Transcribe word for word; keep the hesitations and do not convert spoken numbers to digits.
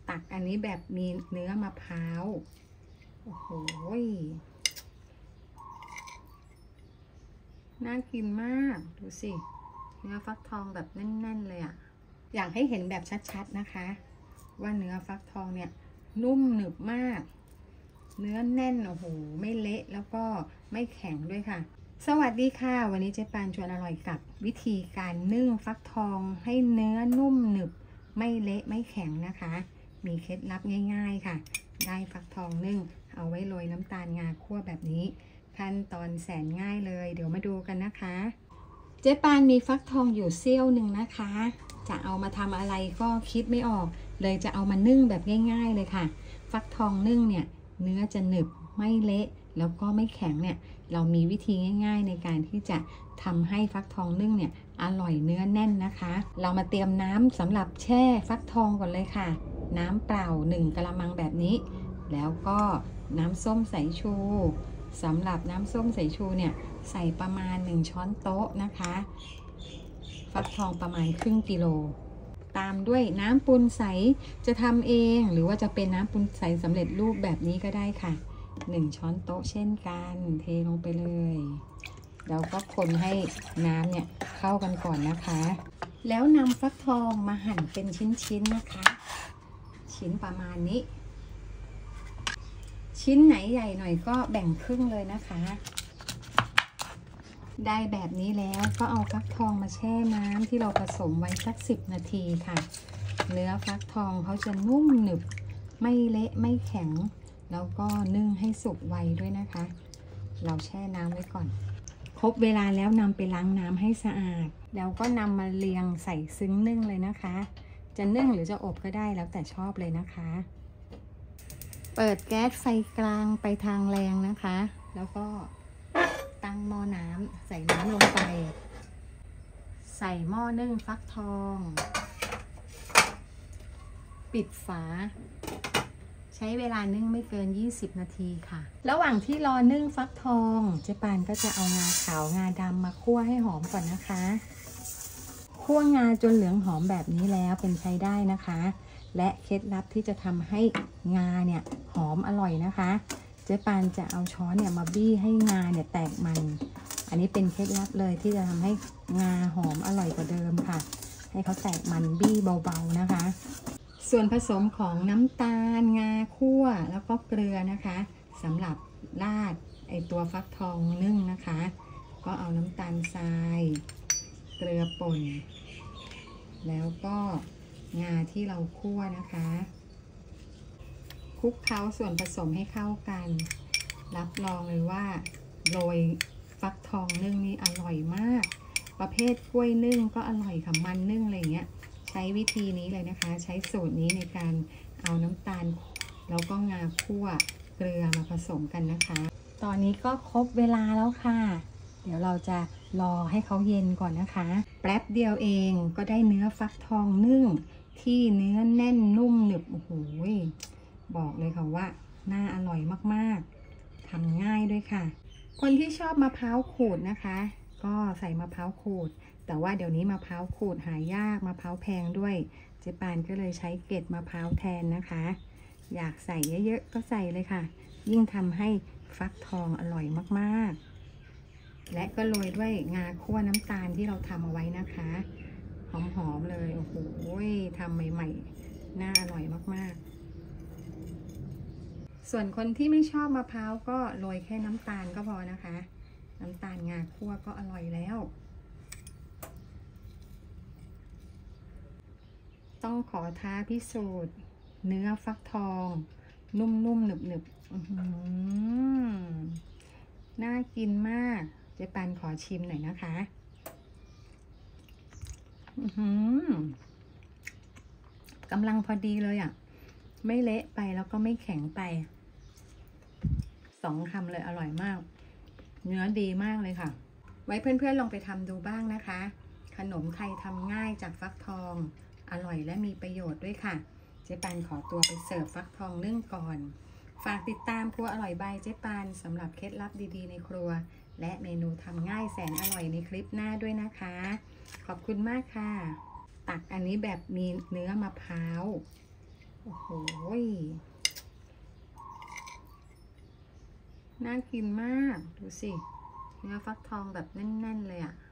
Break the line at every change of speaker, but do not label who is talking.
ตักอันนี้แบบมีเนื้อมะพร้าวโอ้โหน่ากินมากดูสิเนื้อฟักทองแบบแน่นๆเลยอ่ะอยากให้เห็นแบบชัดๆนะคะว่าเนื้อฟักทองเนี่ยนุ่มหนึบมากเนื้อแน่นโอ้โหไม่เละแล้วก็ไม่แข็งด้วยค่ะสวัสดีค่ะวันนี้เจ๊ปานชวนอร่อยกับวิธีการนึ่งฟักทองให้เนื้อนุ่มหนึบไม่เละไม่แข็งนะคะมีเคล็ดลับง่ายๆค่ะได้ฟักทองนึ่งเอาไว้โรยน้ำตาลงาคั่วแบบนี้ขั้นตอนแสนง่ายเลยเดี๋ยวมาดูกันนะคะเจ๊ปานมีฟักทองอยู่เสี้ยวหนึ่งนะคะจะเอามาทำอะไรก็คิดไม่ออกเลยจะเอามานึ่งแบบง่ายๆเลยค่ะฟักทองนึ่งเนี่ยเนื้อจะหนึบไม่เละแล้วก็ไม่แข็งเนี่ยเรามีวิธีง่ายๆในการที่จะทำให้ฟักทองนึ่งเนี่ยอร่อยเนื้อแน่นนะคะเรามาเตรียมน้ำสำหรับแช่ฟักทองก่อนเลยค่ะน้ำเปล่าหนึ่งกะละมังแบบนี้แล้วก็น้ำส้มสายชูสำหรับน้ำส้มสายชูเนี่ยใส่ประมาณหนึ่งช้อนโต๊ะนะคะฟักทองประมาณครึ่งกิโลตามด้วยน้ำปูนใสจะทำเองหรือว่าจะเป็นน้ำปูนใสสำเร็จรูปแบบนี้ก็ได้ค่ะหนึ่งช้อนโต๊ะเช่นกันเทลงไปเลยเราก็คนให้น้ำเนี่ยเข้ากันก่อนนะคะแล้วนำฟักทองมาหั่นเป็นชิ้นๆนะคะชิ้นประมาณนี้ชิ้นไหนใหญ่หน่อยก็แบ่งครึ่งเลยนะคะได้แบบนี้แล้วก็เอาฟักทองมาแช่น้ำที่เราผสมไว้สักสิบนาทีค่ะเนื้อฟักทองเขาจะนุ่มหนึบไม่เละไม่แข็งแล้วก็นึ่งให้สุกไวด้วยนะคะเราแช่น้ำไว้ก่อนครบเวลาแล้วนำไปล้างน้ำให้สะอาดแล้วก็นำมาเรียงใส่ซึ้งนึ่งเลยนะคะจะนึ่งหรือจะอบก็ได้แล้วแต่ชอบเลยนะคะเปิดแก๊สไฟกลางไปทางแรงนะคะแล้วก็ตั้งหม้อน้ำใส่น้ำลงไปใส่หม้อนึ่งฟักทองปิดฝาใช้เวลานึ่งไม่เกินยี่สิบนาทีค่ะระหว่างที่รอนึ่งฟักทองเจ๊ปานก็จะเอางาขาวงาดำมาคั่วให้หอมก่อนนะคะคั่วงาจนเหลืองหอมแบบนี้แล้วเป็นใช้ได้นะคะและเคล็ดลับที่จะทำให้งาเนี่ยหอมอร่อยนะคะเจ๊ปานจะเอาช้อนเนี่ยมาบี้ให้งาเนี่ยแตกมันอันนี้เป็นเคล็ดลับเลยที่จะทำให้งาหอมอร่อยกว่าเดิมค่ะให้เขาแตกมันบี้เบาๆนะคะส่วนผสมของน้ำตาลงาคั่วแล้วก็เกลือนะคะสำหรับราดไอตัวฟักทองนึ่งนะคะก็เอาน้ำตาลทรายเกลือป่นแล้วก็งาที่เราคั่วนะคะคลุกเคล้าส่วนผสมให้เข้ากันรับรองเลยว่าโรยฟักทองนึ่งนี่อร่อยมากประเภทกล้วยนึ่งก็อร่อยค่ะมันนึ่งอะไรอย่างเงี้ยใช้วิธีนี้เลยนะคะใช้สูตรนี้ในการเอาน้ำตาลแล้วก็งาคั่วเกลือมาผสมกันนะคะตอนนี้ก็ครบเวลาแล้วค่ะเดี๋ยวเราจะรอให้เขาเย็นก่อนนะคะแป๊บเดียวเองก็ได้เนื้อฟักทองนึ่งที่เนื้อแน่นนุ่มหนึบโอ้โหบอกเลยค่ะว่าน่าอร่อยมากๆทำง่ายด้วยค่ะคนที่ชอบมะพร้าวขูดนะคะก็ใส่มะพร้าวขูดแต่ว่าเดี๋ยวนี้มะพร้าวขูดหายากมะพร้าวแพงด้วยเจ๊ปานก็เลยใช้เกล็ดมะพร้าวแทนนะคะอยากใส่เยอะๆก็ใส่เลยค่ะยิ่งทำให้ฟักทองอร่อยมากๆและก็โรยด้วยงาคั่วน้ำตาลที่เราทำเอาไว้นะคะหอมๆเลยโอ้โหทำใหม่ๆน่าอร่อยมากๆส่วนคนที่ไม่ชอบมะพร้าวก็โรยแค่น้ำตาลก็พอนะคะน้ำตาลงาคั่วก็อร่อยแล้วต้องขอท้าพิสูจน์เนื้อฟักทองนุ่มๆหนึบๆน่ากินมากเจ๊ปานขอชิมหน่อยนะคะกำลังพอดีเลยอ่ะไม่เละไปแล้วก็ไม่แข็งไปสองคำเลยอร่อยมากเนื้อดีมากเลยค่ะไว้เพื่อนๆลองไปทำดูบ้างนะคะขนมไทยทำง่ายจากฟักทองอร่อยและมีประโยชน์ด้วยค่ะเจ๊ปานขอตัวไปเสิร์ฟฟักทองนึ่งก่อนฝากติดตามครัวอร่อยบายเจ๊ปานสำหรับเคล็ดลับดีๆในครัวและเมนูทำง่ายแสนอร่อยในคลิปหน้าด้วยนะคะขอบคุณมากค่ะตักอันนี้แบบมีเนื้อมะพร้าวโอ้โหน่ากินมากดูสิเนื้อฟักทองแบบแน่นๆเลยอะ